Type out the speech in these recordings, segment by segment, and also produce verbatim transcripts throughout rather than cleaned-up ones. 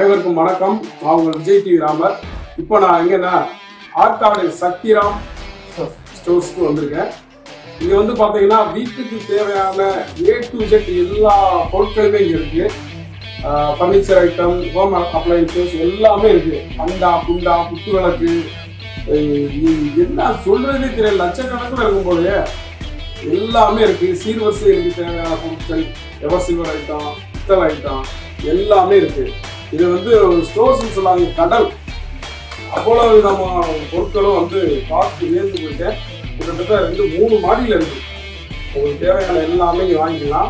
அனைவருக்கும் வணக்கம். நான் உங்கள் விஜய் டிவி ராமர். இப்போ நான் எங்கன்னா ஆர்காடு சக்திராம் ஸ்டோர்ஸ்க்கு வந்திருக்கேன். இங்கே வந்து பார்த்தீங்கன்னா வீட்டுக்கு தேவையான ஏ டு ஜெட் எல்லா பொருட்களுமே இங்கே இருக்குது. ஃபர்னிச்சர் ஐட்டம், ஹோம் அப்ளைன்சஸ் எல்லாமே இருக்குது. அண்டா குண்டா குத்து விளக்கு, என்ன சொல்கிறதே தெரியல, லட்சக்கணக்கில் இருக்கும்போது எல்லாமே இருக்குது. சீர்வரிசைக்கு தேவையான பொருட்கள், எவர் சில்வர் ஐட்டம், பித்தளை ஐட்டம் எல்லாமே இருக்குது. இது வந்து ஸ்டோர்ஸ்ன்னு சொல்லாங்க, கடல். அவ்வளவு நம்ம பொருட்களும் வந்து பார்த்து நேர்ந்து போயிட்டேன். கிட்டத்தட்ட ரெண்டு மூணு மாடியில் இருக்குது. உங்களுக்கு தேவையான எல்லாமே நீங்கள் வாங்கிக்கலாம்.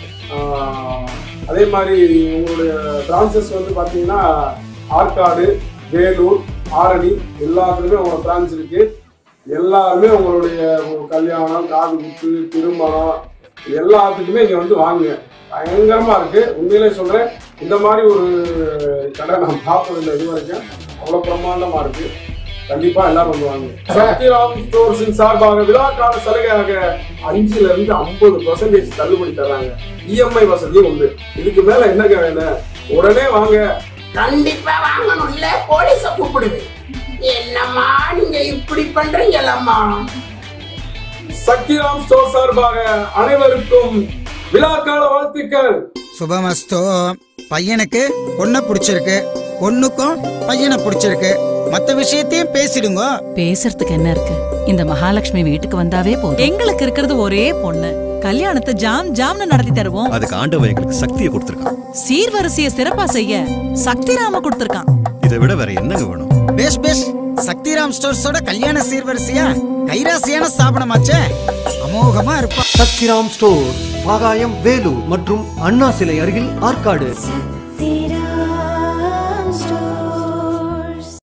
அதே மாதிரி உங்களுடைய பிரான்ச்சஸ் வந்து பார்த்தீங்கன்னா ஆற்காடு, வேலூர், ஆரணி எல்லாத்துலேயுமே உங்களோட பிரான்ச் இருக்குது. எல்லாருமே உங்களுடைய கல்யாணம், காது குத்து, திருமணம் எல்லாத்துக்குமே இங்கே வந்து வாங்குங்க. பயங்கரமாக இருக்குது. உண்மையிலே சொல்கிறேன், இந்த மாதிரி ஒரு கடை நான் பார்த்ததில்லை இது வரைக்கும். அவ்வளோ பிரமாண்டமாக இருக்குது. கண்டிப்பாக எல்லாரும் வந்து வாங்குங்க. சக்திராம் ஸ்டோர்ஸின் சார்பாக விழாக்கால சலுகையாக அஞ்சுல இருந்து ஐம்பது பர்சன்டேஜ் தள்ளுபடி தராங்க. இஎம்ஐ வசதியும் உண்டு. இதுக்கு மேல என்னங்க வேணும்? உடனே வாங்க. கண்டிப்பா வாங்கணும்ல. போலீஸ கூப்பிடுவேன். என்னம்மா நீங்க இப்படி பண்றீங்களம்மா? சக்திராம் ஸ்டோர் சார்பாக அனைவருக்கும் விழாக்கால வாழ்த்துக்கள். சுபமஸ்தோ. பையனுக்கு பொண்ணை பிடிச்சிருக்கு, பொண்ணுக்கும் பையனை பிடிச்சிருக்கு. மத்த விஷயத்தையும் பேசிடுங்க. பேசுறதுக்கு என்ன இருக்கு? இந்த மகாலட்சுமி வீட்டுக்கு வந்தாவே போதும். எங்களுக்கு இருக்கிறது ஒரே பொண்ணு. கல்யாணத்தை ஜாம் ஜாம்னு நடத்தி தருவோம். அதுக்கு ஆண்டவன் எங்களுக்கு சக்தியை கொடுத்திருக்கான். சீர்வரிசைய சிறப்பா செய்ய சக்திராம கொடுத்திருக்கான். இதை விட வேற என்னங்க வேணும்? பேஷ் பேஷ். சக்திராம் ஸ்டோர்ஸோட கல்யாண சீர்வரிசையா கைராசியான ஸ்தாபனமாச்சே. அமோகமா இருப்பா. சக்திராம் ஸ்டோர், பாகாயம், வேலூர் மற்றும் அண்ணா சிலை அருகில் ஆற்காடு.